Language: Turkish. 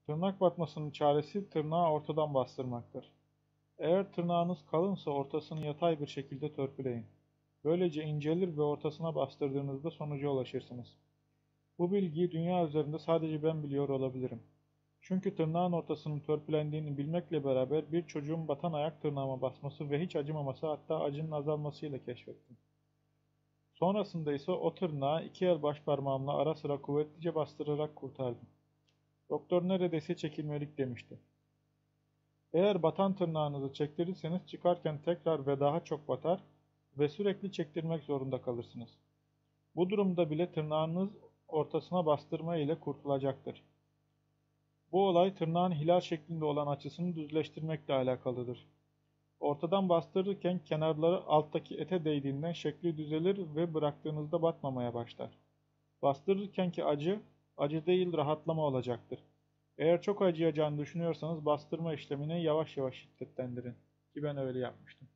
Tırnak batmasının çaresi tırnağı ortadan bastırmaktır. Eğer tırnağınız kalınsa ortasını yatay bir şekilde törpüleyin. Böylece incelir ve ortasına bastırdığınızda sonuca ulaşırsınız. Bu bilgiyi dünya üzerinde sadece ben biliyor olabilirim. Çünkü tırnağın ortasının törpülendiğini bilmekle beraber bir çocuğun batan ayak tırnağıma basması ve hiç acımaması, hatta acının azalmasıyla keşfettim. Sonrasında ise o tırnağı iki el baş parmağımla ara sıra kuvvetlice bastırarak kurtardım. Doktor neredeyse çekilmelik demişti. Eğer batan tırnağınızı çektirirseniz çıkarken tekrar ve daha çok batar ve sürekli çektirmek zorunda kalırsınız. Bu durumda bile tırnağınız ortasına bastırma ile kurtulacaktır. Bu olay tırnağın hilal şeklinde olan açısını düzleştirmekle alakalıdır. Ortadan bastırırken kenarları alttaki ete değdiğinden şekli düzelir ve bıraktığınızda batmamaya başlar. Bastırırkenki acı değil rahatlama olacaktır. Eğer çok acıyacağını düşünüyorsanız bastırma işlemini yavaş yavaş şiddetlendirin. Ki ben öyle yapmıştım.